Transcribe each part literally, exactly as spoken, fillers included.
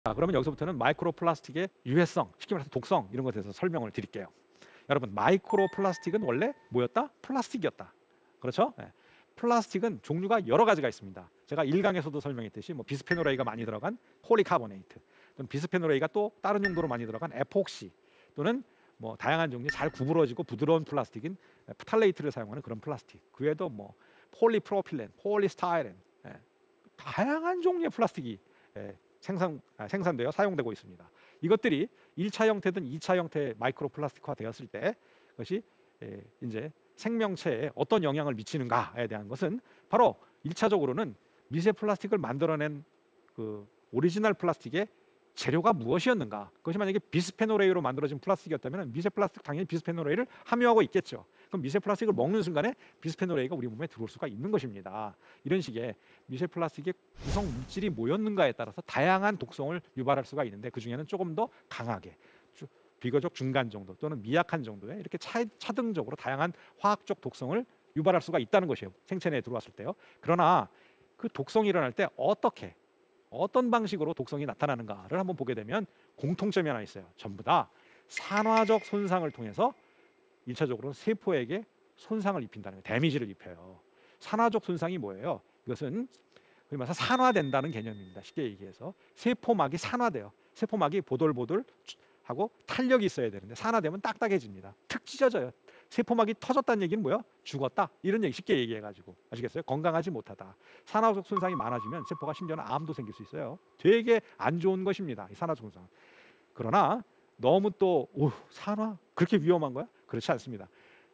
자, 그러면 여기서부터는 마이크로 플라스틱의 유해성, 쉽게 말해서 독성 이런 것에 대해서 설명을 드릴게요. 여러분, 마이크로 플라스틱은 원래 뭐였다? 플라스틱이었다. 그렇죠? 네. 플라스틱은 종류가 여러 가지가 있습니다. 제가 일 강에서도 설명했듯이 뭐 비스페놀 A가 많이 들어간 폴리카보네이트, 또는 비스페놀 A가 또 다른 용도로 많이 들어간 에폭시, 또는 뭐 다양한 종류의 잘 구부러지고 부드러운 플라스틱인 프탈레이트를 사용하는 그런 플라스틱. 그 외에도 뭐 폴리프로필렌, 폴리스타이렌, 예, 다양한 종류의 플라스틱이 예, 생산, 아, 생산되어 사용되고 있습니다. 이것들이 일 차 형태든 이 차 형태의 마이크로 플라스틱화 되었을 때 그것이 예, 이제 생명체에 어떤 영향을 미치는가에 대한 것은 바로 일 차적으로는 미세 플라스틱을 만들어낸 그 오리지널 플라스틱의 재료가 무엇이었는가. 그것이 만약에 비스페놀 A로 만들어진 플라스틱이었다면 미세 플라스틱 당연히 비스페놀 A를 함유하고 있겠죠. 그럼 미세 플라스틱을 먹는 순간에 비스페놀 A가 우리 몸에 들어올 수가 있는 것입니다. 이런 식의 미세 플라스틱의 구성 물질이 뭐였는가에 따라서 다양한 독성을 유발할 수가 있는데, 그 중에는 조금 더 강하게 비교적 중간 정도 또는 미약한 정도의 이렇게 차, 차등적으로 다양한 화학적 독성을 유발할 수가 있다는 것이에요. 생체 내에 들어왔을 때요. 그러나 그 독성이 일어날 때 어떻게 어떤 방식으로 독성이 나타나는가를 한번 보게 되면 공통점이 하나 있어요. 전부 다 산화적 손상을 통해서 일 차적으로 세포에게 손상을 입힌다는 거예요. 데미지를 입혀요. 산화적 손상이 뭐예요? 이것은 그리 말해서 산화된다는 개념입니다. 쉽게 얘기해서 세포막이 산화돼요. 세포막이 보돌보돌 하고 탄력이 있어야 되는데 산화되면 딱딱해집니다. 툭 찢어져요. 세포막이 터졌다는 얘기는 뭐예요? 죽었다. 이런 얘기 쉽게 얘기해가지고 아시겠어요? 건강하지 못하다. 산화적 손상이 많아지면 세포가 심지어는 암도 생길 수 있어요. 되게 안 좋은 것입니다. 이 산화적 손상. 그러나 너무 또 오, 산화? 그렇게 위험한 거야? 그렇지 않습니다.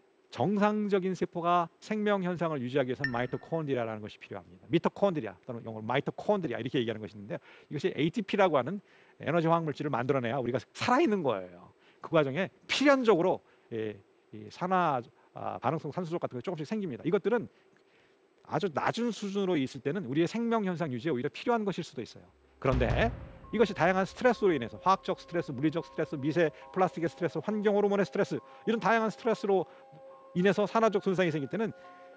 정상적인 세포가 생명 현상을 유지하기 위해서는 마이토콘드리아라는 것이 필요합니다. 미토콘드리아 또는 영어로 마이토콘드리아 이렇게 얘기하는 것이 있는데, 이것이 에이티피라고 하는 에너지 화학 물질을 만들어내야 우리가 살아있는 거예요. 그 과정에 필연적으로 예, 이 산화 아, 반응성 산소족 같은 게 조금씩 생깁니다. 이것들은 아주 낮은 수준으로 있을 때는 우리의 생명 현상 유지에 오히려 필요한 것일 수도 있어요. 그런데 이것이 다양한 스트레스로 인해서 화학적 스트레스, 물리적 스트레스, 미세 플라스틱의 스트레스, 환경 호르몬의 스트레스, 이런 다양한 스트레스로 인해서 산화적 손상이 생길 때는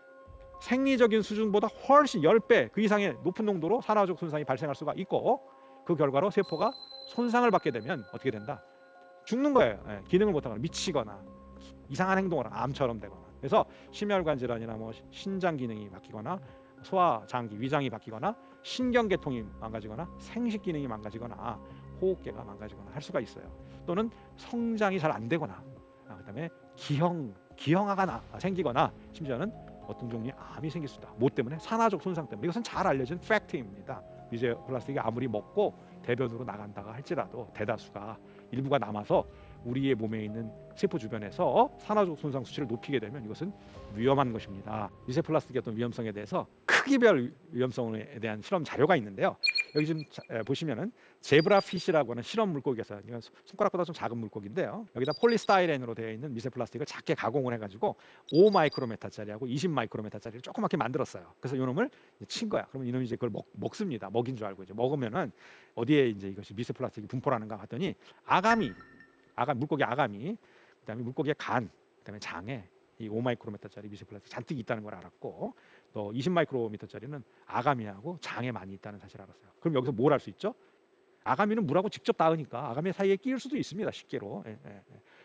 생리적인 수준보다 훨씬 십 배 그 이상의 높은 농도로 산화적 손상이 발생할 수가 있고, 그 결과로 세포가 손상을 받게 되면 어떻게 된다? 죽는 거예요. 예, 기능을 못하거나 미치거나 이상한 행동을 암처럼 되거나. 그래서 심혈관 질환이나 뭐 신장 기능이 바뀌거나 소화, 장기, 위장이 바뀌거나 신경계통이 망가지거나 생식 기능이 망가지거나 호흡계가 망가지거나 할 수가 있어요. 또는 성장이 잘 안 되거나 아, 그다음에 기형, 기형아가 나, 생기거나 심지어는 어떤 종류의 암이 생길 수 있다. 뭐 때문에? 산화적 손상 때문에. 이것은 잘 알려진 팩트입니다. 미세 플라스틱이 아무리 먹고 대변으로 나간다가 할지라도 대다수가 일부가 남아서 우리의 몸에 있는 세포 주변에서 산화적 손상 수치를 높이게 되면 이것은 위험한 것입니다. 미세 플라스틱의 어떤 위험성에 대해서 크기별 위험성에 대한 실험 자료가 있는데요. 여기 지금 보시면은 제브라피시라고 하는 실험 물고기에서, 이건 손가락보다 좀 작은 물고기인데요. 여기다 폴리스타이렌으로 되어 있는 미세 플라스틱을 작게 가공을 해가지고 오 마이크로메타짜리하고 이십 마이크로메타짜리를 조그맣게 만들었어요. 그래서 이놈을 친 거야. 그러면 이놈이 이제 그걸 먹, 먹습니다. 먹인 줄 알고 이제 먹으면은 어디에 이제 이것이 미세 플라스틱이 분포하는가 봤더니 아가미, 아가 물고기 아가미, 그다음에 물고기의 간, 그다음에 장에 이 오 마이크로미터짜리 미세 플라스틱 잔뜩 있다는 걸 알았고, 또 이십 마이크로미터짜리는 아가미하고 장에 많이 있다는 사실을 알았어요. 그럼 여기서 뭘 할 수 있죠? 아가미는 물하고 직접 닿으니까 아가미 사이에 끼일 수도 있습니다. 쉽게로. 예, 예, 예.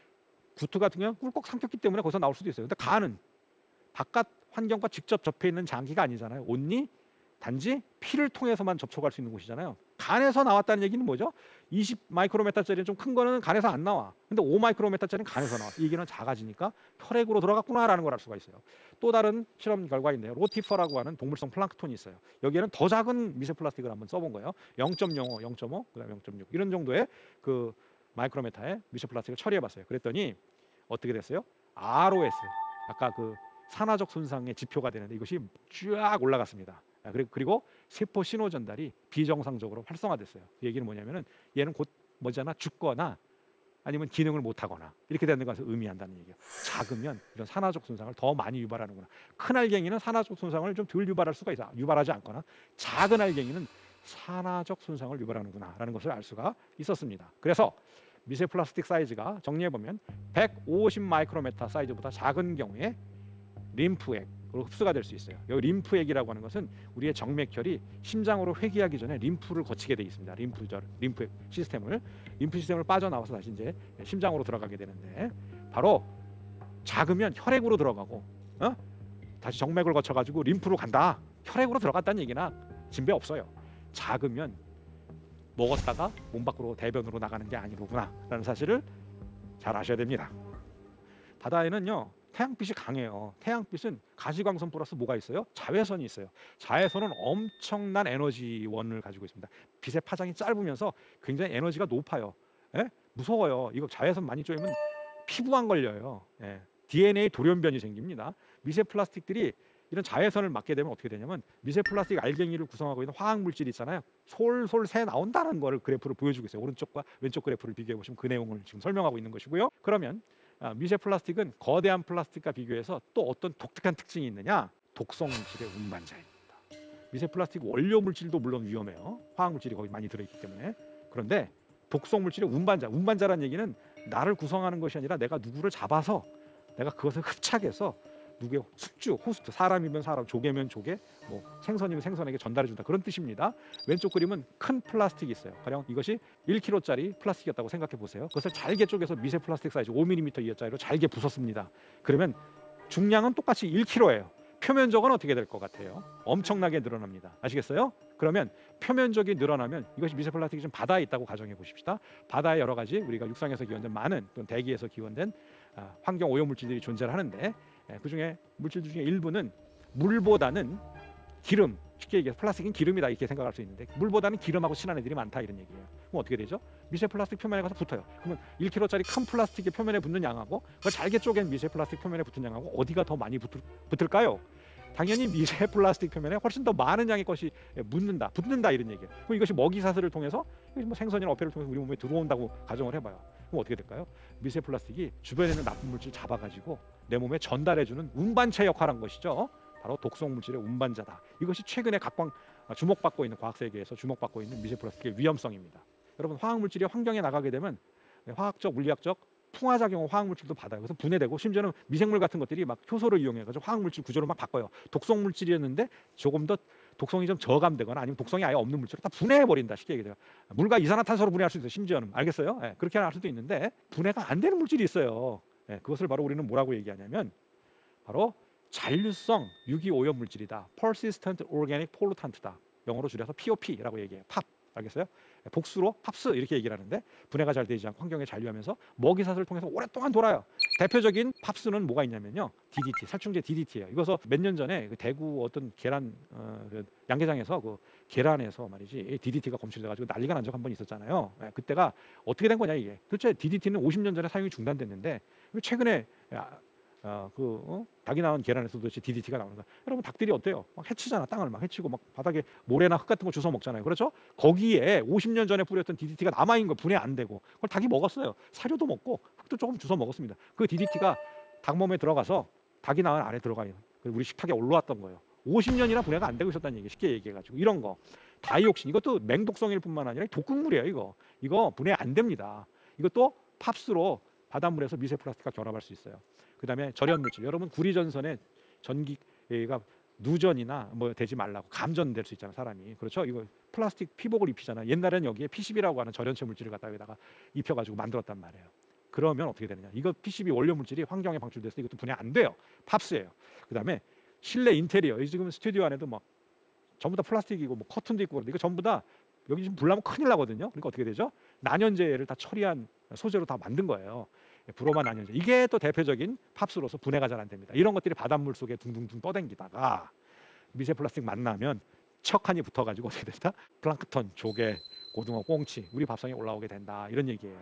구토 같은 경우는 꿀꺽 삼켰기 때문에 거기서 나올 수도 있어요. 근데 간은 바깥 환경과 직접 접해 있는 장기가 아니잖아요. 온니 단지 피를 통해서만 접촉할 수 있는 곳이잖아요. 간에서 나왔다는 얘기는 뭐죠? 이십 마이크로메타짜리는 좀 큰 거는 간에서 안 나와. 근데 오 마이크로메타짜리는 간에서 나와. 이 얘기는 작아지니까 혈액으로 들어갔구나라는 걸 알 수가 있어요. 또 다른 실험 결과인데요. 로티퍼라고 하는 동물성 플랑크톤이 있어요. 여기에는 더 작은 미세 플라스틱을 한번 써본 거예요. 영 점 영오, 영 점 오, 그다음에 영 점 육 이런 정도의 그 마이크로메타의 미세 플라스틱을 처리해봤어요. 그랬더니 어떻게 됐어요? 알오에스, 아까 그 산화적 손상의 지표가 되는데 이것이 쫙 올라갔습니다. 그리고 세포 신호 전달이 비정상적으로 활성화됐어요. 그 얘기는 뭐냐면은 얘는 곧 머지않아 죽거나 아니면 기능을 못하거나 이렇게 되는 것을 의미한다는 얘기예요. 작으면 이런 산화적 손상을 더 많이 유발하는구나. 큰 알갱이는 산화적 손상을 좀 덜 유발할 수가 있어. 유발하지 않거나 작은 알갱이는 산화적 손상을 유발하는구나 라는 것을 알 수가 있었습니다. 그래서 미세 플라스틱 사이즈가 정리해보면 백오십 마이크로메타 사이즈보다 작은 경우에 림프액, 그리고 흡수가 될 수 있어요. 여기 림프액이라고 하는 것은 우리의 정맥혈이 심장으로 회귀하기 전에 림프를 거치게 돼 있습니다. 림프절, 림프 시스템을 림프 시스템을 빠져나와서 다시 이제 심장으로 들어가게 되는데, 바로 작으면 혈액으로 들어가고, 어? 다시 정맥을 거쳐가지고 림프로 간다. 혈액으로 들어갔다는 얘기나 진배 없어요. 작으면 먹었다가 몸 밖으로 대변으로 나가는 게 아니로구나 라는 사실을 잘 아셔야 됩니다. 바다에는요 태양빛이 강해요. 태양빛은 가시광선 플러스 뭐가 있어요? 자외선이 있어요. 자외선은 엄청난 에너지원을 가지고 있습니다. 빛의 파장이 짧으면서 굉장히 에너지가 높아요. 예? 무서워요. 이거 자외선 많이 쬐면 피부암 걸려요. 예. 디엔에이 돌연변이 생깁니다. 미세 플라스틱들이 이런 자외선을 맞게 되면 어떻게 되냐면, 미세 플라스틱 알갱이를 구성하고 있는 화학 물질 있잖아요. 솔솔 새 나온다는 거를 그래프로 보여주고 있어요. 오른쪽과 왼쪽 그래프를 비교해 보시면 그 내용을 지금 설명하고 있는 것이고요. 그러면 아, 미세 플라스틱은 거대한 플라스틱과 비교해서 또 어떤 독특한 특징이 있느냐? 독성 물질의 운반자입니다. 미세 플라스틱 원료 물질도 물론 위험해요. 화학 물질이 거기 많이 들어있기 때문에. 그런데 독성 물질의 운반자, 운반자란 얘기는 나를 구성하는 것이 아니라 내가 누구를 잡아서 내가 그것을 흡착해서 누구의 숙주, 호스트, 사람이면 사람, 조개면 조개, 뭐 생선이면 생선에게 전달해 준다, 그런 뜻입니다. 왼쪽 그림은 큰 플라스틱이 있어요. 가령 이것이 일 킬로그램짜리 플라스틱이었다고 생각해 보세요. 그것을 잘게 쪼개서 미세 플라스틱 사이즈 오 밀리미터 이하짜리로 잘게 부쉈습니다. 그러면 중량은 똑같이 일 킬로그램예요. 표면적은 어떻게 될 것 같아요? 엄청나게 늘어납니다. 아시겠어요? 그러면 표면적이 늘어나면 이것이 미세 플라스틱이 좀 바다에 있다고 가정해 보십시다. 바다에 여러 가지 우리가 육상에서 기원된 많은 또는 대기에서 기원된 아, 환경 오염 물질들이 존재를 하는데, 예, 그 중에 물질들 중에 일부는 물보다는 기름, 쉽게 얘기해서 플라스틱은 기름이다 이렇게 생각할 수 있는데, 물보다는 기름하고 친한 애들이 많다 이런 얘기예요. 그럼 어떻게 되죠? 미세 플라스틱 표면에 가서 붙어요. 그러면 일 킬로그램짜리 큰 플라스틱의 표면에 붙는 양하고 그걸 잘게 쪼갠 미세 플라스틱 표면에 붙은 양하고 어디가 더 많이 붙을, 붙을까요? 당연히 미세 플라스틱 표면에 훨씬 더 많은 양의 것이 묻는다, 붙는다 이런 얘기예요. 그럼 이것이 먹이 사슬을 통해서, 뭐 생선이나 어패를 통해서 우리 몸에 들어온다고 가정을 해봐요. 그럼 어떻게 될까요? 미세 플라스틱이 주변에 있는 나쁜 물질 잡아가지고 내 몸에 전달해주는 운반체 역할을 한 것이죠. 바로 독성 물질의 운반자다. 이것이 최근에 각광 주목받고 있는, 과학 세계에서 주목받고 있는 미세 플라스틱의 위험성입니다. 여러분, 화학 물질이 환경에 나가게 되면 화학적, 물리학적 풍화작용을 화학 물질도 받아요. 그래서 분해되고, 심지어는 미생물 같은 것들이 막 효소를 이용해가지고 화학 물질 구조를 막 바꿔요. 독성 물질이었는데 조금 더 독성이 좀 저감되거나 아니면 독성이 아예 없는 물질을 다 분해해 버린다, 쉽게 얘기해요. 물과 이산화탄소로 분해할 수 있어요. 심지어는, 알겠어요? 예, 그렇게 할 수도 있는데 분해가 안 되는 물질이 있어요. 예, 그것을 바로 우리는 뭐라고 얘기하냐면 바로 잔류성 유기오염 물질이다. Persistent Organic Pollutant다. 영어로 줄여서 피오피라고 얘기해요. 팝. 알겠어요? 복수로 팝스 이렇게 얘기를 하는데, 분해가 잘 되지 않고 환경에 잔류하면서 먹이사슬을 통해서 오랫동안 돌아요. 대표적인 팝스는 뭐가 있냐면요, 디디티, 살충제 디디티예요. 이거서 몇 년 전에 그 대구 어떤 계란 어, 그 양계장에서 그 계란에서 말이지 디디티가 검출돼가지고 난리가 난 적 한 번 있었잖아요. 예, 그때가 어떻게 된 거냐 이게. 도대체 디디티는 오십 년 전에 사용이 중단됐는데 최근에 야, 어, 그 어? 닭이 나온 계란에서 도대체 디디티가 나오는 거야. 여러분, 닭들이 어때요? 막 해치잖아. 땅을 막 해치고 막 바닥에 모래나 흙 같은 거 주워 먹잖아요. 그렇죠? 거기에 오십 년 전에 뿌렸던 디디티가 남아 있는 거, 분해 안 되고 그걸 닭이 먹었어요. 사료도 먹고 흙도 조금 주워 먹었습니다. 그 디디티가 닭 몸에 들어가서 닭이 낳은 알에 들어가요. 우리 식탁에 올라왔던 거예요. 오십 년이나 분해가 안 되고 있었다는 얘기, 쉽게 얘기해가지고. 이런 거 다이옥신, 이것도 맹독성일 뿐만 아니라 독극물이에요. 이거 이거 분해 안 됩니다. 이것도 팝스로 바닷물에서 미세 플라스틱과 결합할 수 있어요. 그 다음에 절연 물질, 여러분 구리전선에 전기가 누전이나 뭐 되지 말라고 감전될 수 있잖아요, 사람이. 그렇죠? 이거 플라스틱 피복을 입히잖아요. 옛날에는 여기에 피시비라고 하는 절연체 물질을 갖다 여기다가 입혀가지고 만들었단 말이에요. 그러면 어떻게 되느냐? 이거 피시비 원료 물질이 환경에 방출돼서 이것도 분해 안 돼요. 팝스예요. 그 다음에 실내 인테리어, 지금 스튜디오 안에도 막 전부 다 플라스틱이고 뭐 커튼도 있고 그런데 이거 전부 다 여기 지금 불나면 큰일 나거든요. 그러니까 어떻게 되죠? 난연제를 다 처리한 소재로 다 만든 거예요. 브로마 난연제. 이게 또 대표적인 팝스로서 분해가 잘 안 됩니다. 이런 것들이 바닷물 속에 둥둥둥 떠댕기다가 미세 플라스틱 만나면 척하니 붙어가지고 어떻게 된다? 플랑크톤, 조개, 고등어, 꽁치, 우리 밥상에 올라오게 된다. 이런 얘기예요.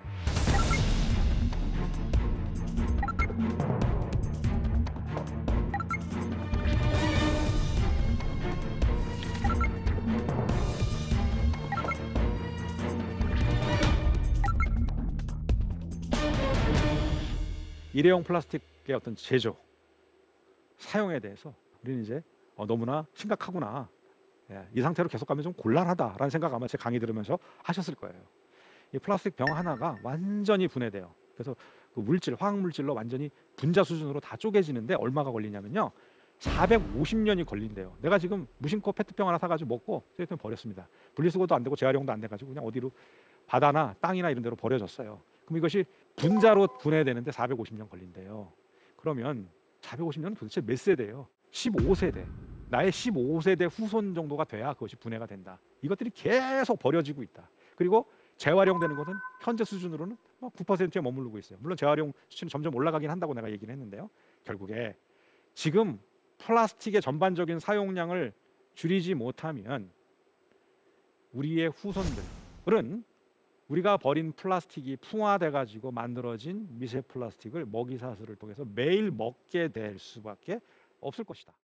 일회용 플라스틱의 어떤 제조, 사용에 대해서 우리는 이제 어, 너무나 심각하구나, 예, 이 상태로 계속 가면 좀 곤란하다라는 생각 아마 제 강의 들으면서 하셨을 거예요. 이 플라스틱 병 하나가 완전히 분해돼요. 그래서 그 물질, 화학 물질로 완전히 분자 수준으로 다 쪼개지는데 얼마가 걸리냐면요, 사백오십 년이 걸린대요. 내가 지금 무심코 페트병 하나 사가지고 먹고 쓰레기통에 버렸습니다. 분리수거도 안 되고 재활용도 안 돼가지고 그냥 어디로 바다나 땅이나 이런 데로 버려졌어요. 그럼 이것이 분자로 분해되는데 사백오십 년 걸린대요. 그러면 사백오십 년은 도대체 몇 세대예요? 십오 세대. 나의 십오 세대 후손 정도가 돼야 그것이 분해가 된다. 이것들이 계속 버려지고 있다. 그리고 재활용되는 것은 현재 수준으로는 구 퍼센트에 머무르고 있어요. 물론 재활용 수준이 점점 올라가긴 한다고 내가 얘기를 했는데요. 결국에 지금 플라스틱의 전반적인 사용량을 줄이지 못하면 우리의 후손들은 우리가 버린 플라스틱이 풍화돼 가지고 만들어진 미세 플라스틱을 먹이사슬을 통해서 매일 먹게 될 수밖에 없을 것이다.